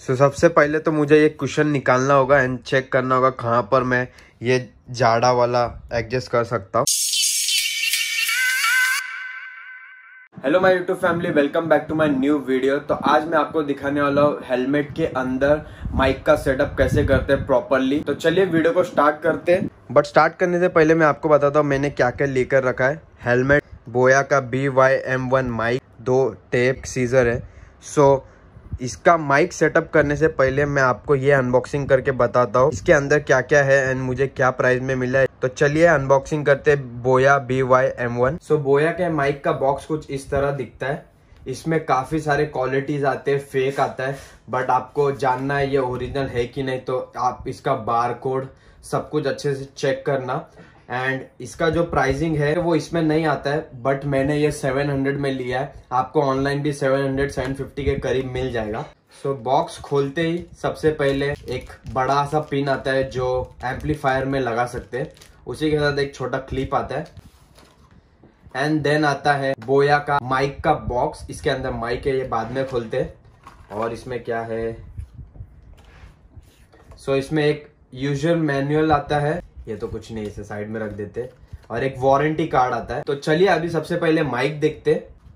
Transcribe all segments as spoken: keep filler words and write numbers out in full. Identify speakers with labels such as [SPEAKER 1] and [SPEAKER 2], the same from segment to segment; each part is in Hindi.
[SPEAKER 1] सो so, सबसे पहले तो मुझे ये कुशन निकालना होगा एंड चेक करना होगा कहाँ पर मैं ये जाड़ा वाला एडजस्ट कर सकता हूँ। Hello my YouTube family, welcome back to my new video. तो आज मैं आपको दिखाने वाला हूँ हेलमेट के अंदर माइक का सेटअप कैसे करते हैं प्रॉपरली। तो चलिए वीडियो को स्टार्ट करते हैं। बट स्टार्ट करने से पहले मैं आपको बताता हूँ मैंने क्या क्या लेकर रखा है। हेलमेट, बोया का B Y M one mic, दो टेप, सीजर है। सो so, इसका माइक सेटअप करने से पहले मैं आपको ये अनबॉक्सिंग करके बताता हूँ इसके अंदर क्या क्या है एंड मुझे क्या प्राइस में मिला है। तो चलिए अनबॉक्सिंग करते हैं Boya B Y M one. So Boya के माइक का बॉक्स कुछ इस तरह दिखता है। इसमें काफी सारे क्वालिटीज आते हैं, फेक आता है, बट आपको जानना है ये ओरिजिनल है कि नहीं। तो आप इसका बार कोड सब कुछ अच्छे से चेक करना। एंड इसका जो प्राइसिंग है वो इसमें नहीं आता है, बट मैंने ये सेवन हंड्रेड में लिया है। आपको ऑनलाइन भी सेवन हंड्रेड सेवन फिफ्टी के करीब मिल जाएगा। सो so, बॉक्स खोलते ही सबसे पहले एक बड़ा सा पिन आता है जो एम्पलीफायर में लगा सकते हैं। उसी के साथ एक छोटा क्लिप आता है एंड देन आता है बोया का माइक का बॉक्स। इसके अंदर माइक है, ये बाद में खोलते हैं। और इसमें क्या है, सो so, इसमें एक यूजुअल मैनुअल आता है। ये तो कुछ नहीं, इसे साइड में रख देते। और एक वारंटी कार्ड आता है। तो चलिए अभी सबसे पहले माइक देखते।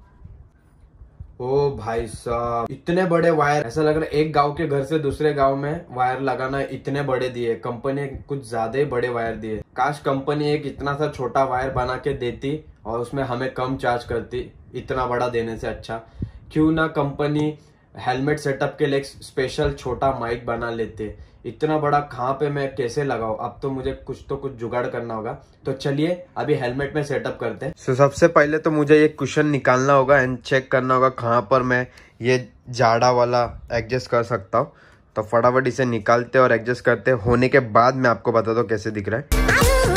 [SPEAKER 1] ओ भाई साहब, इतने बड़े वायर, ऐसा लग रहा है एक गांव के घर से दूसरे गांव में वायर लगाना। इतने बड़े दिए कंपनी, कुछ ज्यादा ही बड़े वायर दिए। काश कंपनी एक इतना सा छोटा वायर बना के देती और उसमें हमें कम चार्ज करती। इतना बड़ा देने से अच्छा क्यों ना कंपनी हेलमेट सेटअप के लिए एक स्पेशल छोटा माइक बना लेते। इतना बड़ा कहाँ पे मैं कैसे लगाऊं? अब तो मुझे कुछ तो कुछ जुगाड़ करना होगा। तो चलिए अभी हेलमेट में सेटअप करते हैं। सो so, सबसे पहले तो मुझे ये कुशन निकालना होगा एंड चेक करना होगा कहाँ पर मैं ये जाड़ा वाला एडजस्ट कर सकता हूँ। तो फटाफट इसे निकालते और एडजस्ट करते होने के बाद मैं आपको बताता हूँ कैसे दिख रहा है।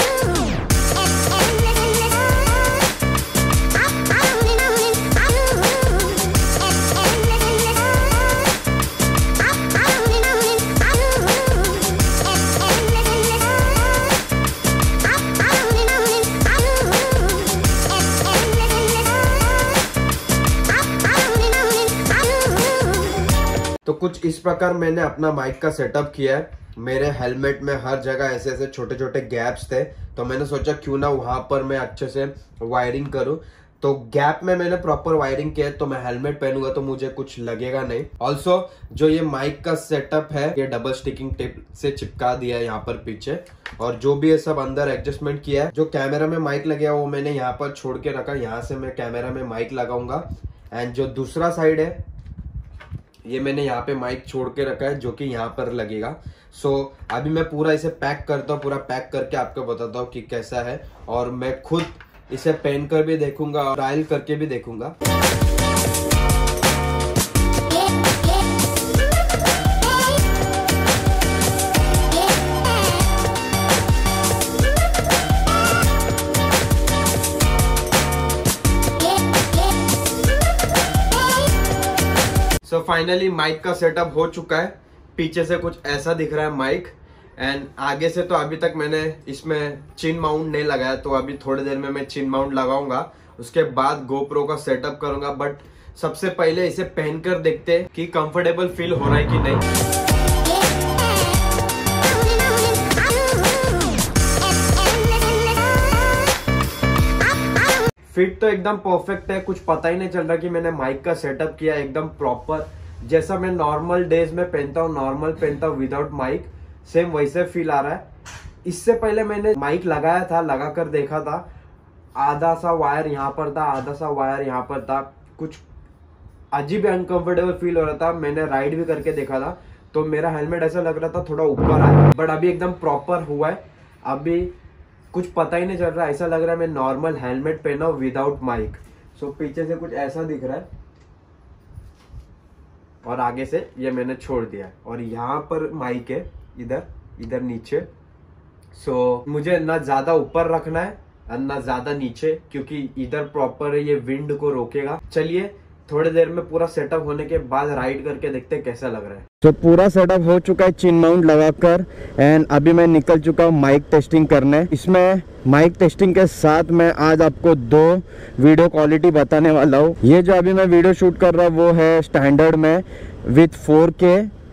[SPEAKER 1] तो कुछ इस प्रकार मैंने अपना माइक का सेटअप किया है। मेरे हेलमेट में हर जगह ऐसे ऐसे छोटे छोटे गैप्स थे, तो मैंने सोचा क्यों ना वहां पर मैं अच्छे से वायरिंग करूं। तो गैप में मैंने प्रॉपर वायरिंग किया, तो मैं हेलमेट पहनूंगा तो मुझे कुछ लगेगा नहीं। ऑल्सो जो ये माइक का सेटअप है ये डबल स्टिकिंग टेप से चिपका दिया है यहाँ पर पीछे। और जो भी ये सब अंदर एडजस्टमेंट किया है, जो कैमरा में माइक लगे वो मैंने यहाँ पर छोड़ के रखा। यहाँ से मैं कैमरा में माइक लगाऊंगा एंड जो दूसरा साइड है ये मैंने यहाँ पे माइक छोड़ के रखा है जो कि यहाँ पर लगेगा। सो so, अभी मैं पूरा इसे पैक करता हूँ। पूरा पैक करके आपको बताता हूँ कि कैसा है। और मैं खुद इसे पहन कर भी देखूंगा और ट्रायल करके भी देखूंगा। सो फाइनली माइक का सेटअप हो चुका है। पीछे से कुछ ऐसा दिख रहा है माइक एंड आगे से तो अभी तक मैंने इसमें चिन माउंट नहीं लगाया। तो अभी थोड़ी देर में मैं चिन माउंट लगाऊंगा, उसके बाद गोप्रो का सेटअप करूंगा। बट सबसे पहले इसे पहनकर देखते हैं कि कंफर्टेबल फील हो रहा है कि नहीं। फिट तो एकदम परफेक्ट है, कुछ पता ही नहीं चल रहा कि मैंने माइक का सेटअप किया। एकदम प्रॉपर जैसा मैं नॉर्मल डेज में पहनता हूँ, नॉर्मल पहनता हूँ विदाउट माइक, सेम वैसे फील आ रहा है। इससे पहले मैंने माइक लगाया था, लगा कर देखा था। आधा सा वायर यहाँ पर था, आधा सा वायर यहाँ पर था। कुछ अजीब अनकंफर्टेबल फील हो रहा था। मैंने राइड भी करके देखा था तो मेरा हेलमेट ऐसा लग रहा था थोड़ा ऊपर आया, बट अभी एकदम प्रॉपर हुआ है। अभी कुछ पता ही नहीं चल रहा, ऐसा लग रहा है मैं नॉर्मल हेलमेट पहना हूं विदाउट माइक। सो पीछे से कुछ ऐसा दिख रहा है और आगे से ये मैंने छोड़ दिया है। और यहाँ पर माइक है, इधर इधर नीचे। सो मुझे ना ज्यादा ऊपर रखना है और ना ज्यादा नीचे, क्योंकि इधर प्रॉपर ये विंड को रोकेगा। चलिए थोड़ी देर में पूरा सेटअप होने के बाद राइड करके देखते हैं कैसा लग रहा है। तो पूरा सेटअप हो चुका है चिन माउंट लगाकर एंड अभी मैं निकल चुका हूँ माइक टेस्टिंग करने। इसमें माइक टेस्टिंग के साथ मैं आज आपको दो वीडियो क्वालिटी बताने वाला हूँ। ये जो अभी मैं वीडियो शूट कर रहा हूँ वो है स्टैंडर्ड में with four K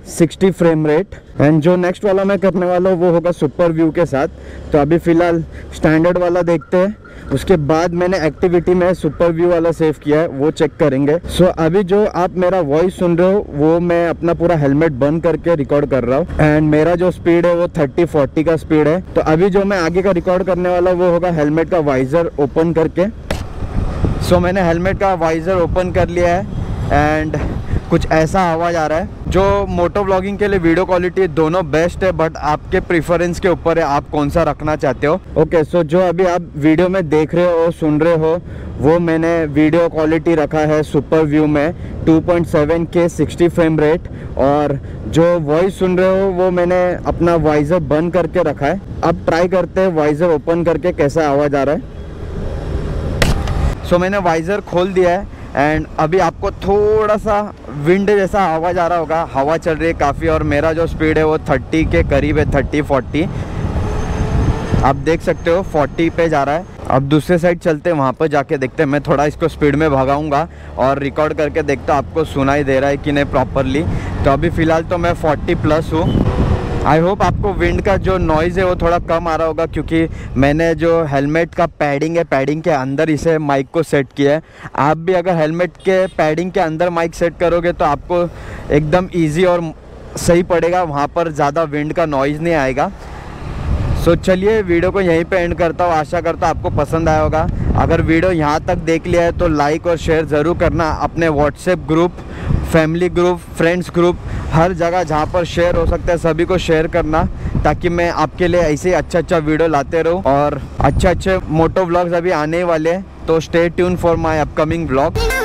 [SPEAKER 1] sixty frame rate. And जो नेक्स्ट वाला मैं करने वाला हूँ वो होगा सुपर व्यू के साथ। तो अभी फ़िलहाल स्टैंडर्ड वाला देखते हैं, उसके बाद मैंने एक्टिविटी में सुपर व्यू वाला सेव किया है, वो चेक करेंगे। सो so, अभी जो आप मेरा वॉइस सुन रहे हो वो मैं अपना पूरा हेलमेट बंद करके रिकॉर्ड कर रहा हूँ। एंड मेरा जो स्पीड है वो थर्टी फोर्टी का स्पीड है। तो अभी जो मैं आगे का रिकॉर्ड करने वाला वो होगा हेलमेट का वाइजर ओपन करके। सो so, मैंने हेलमेट का वाइजर ओपन कर लिया है एंड कुछ ऐसा आवाज़ आ रहा है। जो मोटो व्लॉगिंग के लिए वीडियो क्वालिटी दोनों बेस्ट है, बट आपके प्रेफरेंस के ऊपर है आप कौन सा रखना चाहते हो। ओके सो जो अभी आप वीडियो में देख रहे हो सुन रहे हो वो मैंने वीडियो क्वालिटी रखा है सुपर व्यू में two point seven K sixty frame rate. और जो वॉइस सुन रहे हो वो मैंने अपना वाइजर बंद करके रखा है। अब ट्राई करते हैं वाइजर ओपन करके कैसा आवाज़ आ रहा है। सो so, मैंने वाइजर खोल दिया है एंड अभी आपको थोड़ा सा विंड जैसा आवाज़ आ रहा होगा, हवा चल रही है काफ़ी। और मेरा जो स्पीड है वो थर्टी के करीब है, थर्टी फोर्टी आप देख सकते हो, फोर्टी पे जा रहा है। अब दूसरे साइड चलते हैं, वहाँ पर जाके देखते हैं। मैं थोड़ा इसको स्पीड में भगाऊंगा और रिकॉर्ड करके देखता हूँ आपको सुनाई दे रहा है कि नहीं प्रॉपरली। तो अभी फ़िलहाल तो मैं फोर्टी प्लस हूँ। आई होप आपको विंड का जो नॉइज़ है वो थोड़ा कम आ रहा होगा, क्योंकि मैंने जो हेलमेट का पैडिंग है पैडिंग के अंदर इसे माइक को सेट किया है। आप भी अगर हेलमेट के पैडिंग के अंदर माइक सेट करोगे तो आपको एकदम इजी और सही पड़ेगा, वहाँ पर ज़्यादा विंड का नॉइज़ नहीं आएगा। सो so, चलिए वीडियो को यहीं पे एंड करता हूँ। आशा करता हूँ आपको पसंद आया होगा। अगर वीडियो यहाँ तक देख लिया है तो लाइक और शेयर ज़रूर करना। अपने WhatsApp group, family group, friends group, हर जगह जहाँ पर शेयर हो सकता है सभी को शेयर करना, ताकि मैं आपके लिए ऐसे ही अच्छा अच्छा वीडियो लाते रहूँ। और अच्छे अच्छे मोटो व्लॉग्स अभी आने वाले हैं, तो stay tune for my upcoming vlog.